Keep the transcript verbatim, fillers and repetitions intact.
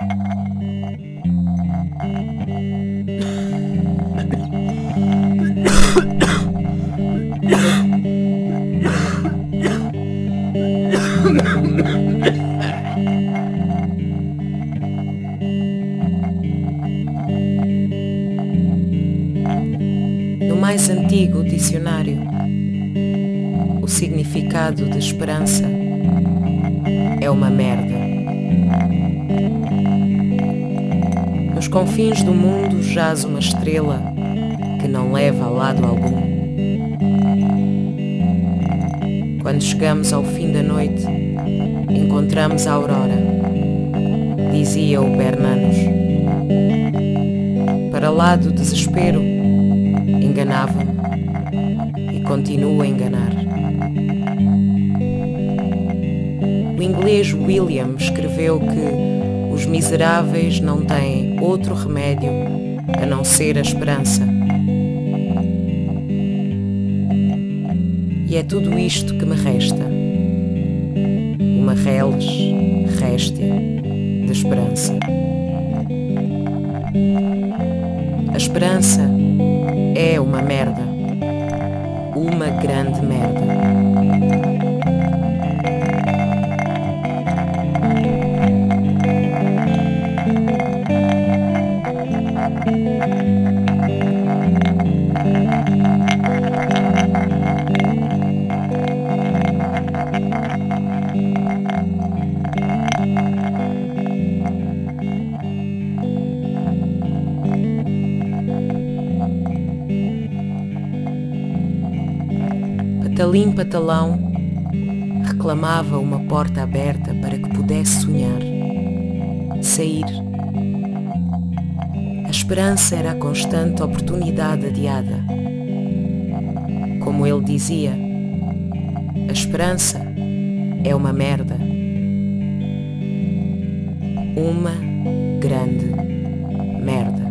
No mais antigo dicionário, o significado de esperança é uma merda. Nos confins do mundo jaz uma estrela que não leva a lado algum. Quando chegamos ao fim da noite, encontramos a aurora, dizia o Bernanos. Para lá do desespero, enganava-me e continuo a enganar. O inglês William escreveu que os miseráveis não têm outro remédio a não ser a esperança. E é tudo isto que me resta, uma reles réstia de esperança. A esperança é uma merda, uma grande merda. Patalim Patalão reclamava uma porta aberta para que pudesse sonhar, sair. A esperança era a constante oportunidade adiada. Como ele dizia, a esperança é uma merda. Uma grande merda.